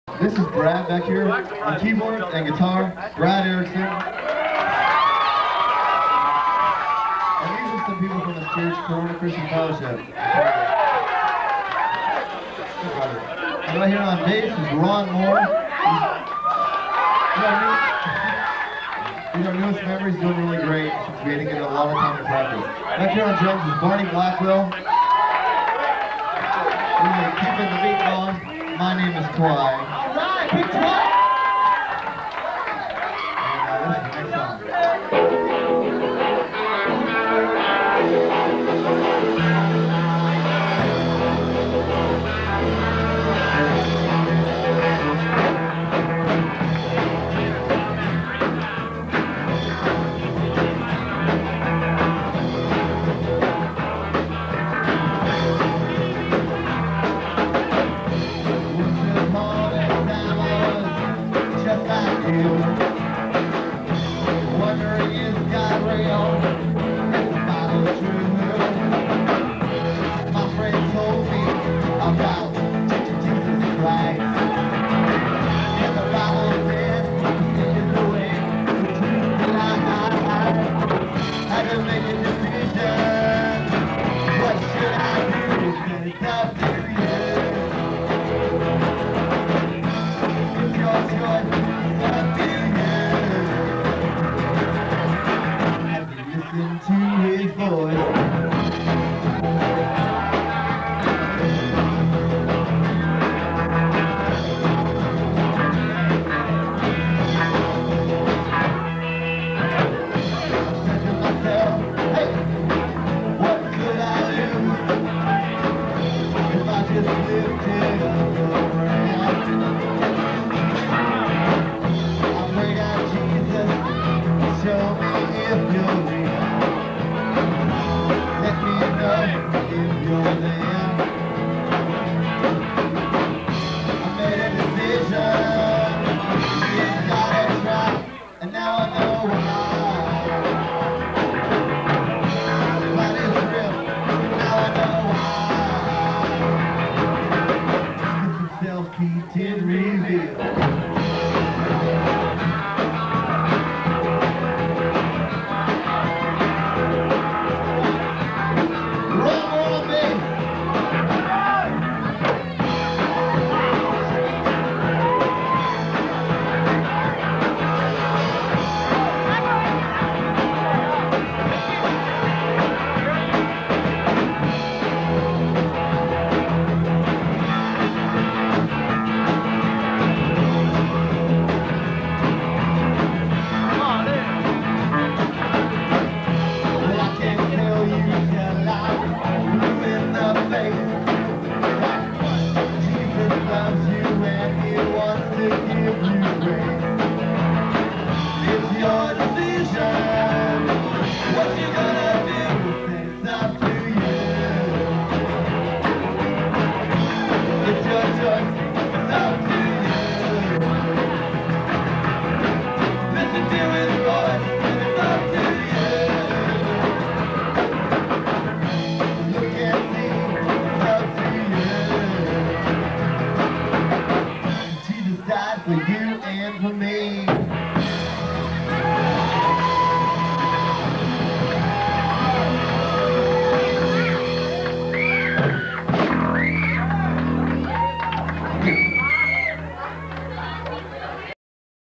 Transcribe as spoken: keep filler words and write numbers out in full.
This is Brad back here on keyboard and guitar, Brad Erickson. And these are some people from the church, Corona Christian Fellowship. And right here on bass is Ron Moore. These are our newest members, doing really great since we didn't get a lot of time to practice. Back here on drums is Barney Blackwell. We're keeping the beat going. My name is Twy. Alright, big Twy! And uh, this is the next song. Wondering is God real? Is the Bible true? My friend told me about Jesus Christ. And the Bible says He is the way, the truth, and I had to make a decision. What should I do? Then it's up to you. It's your choice. Listen to his voice. He did reveal. We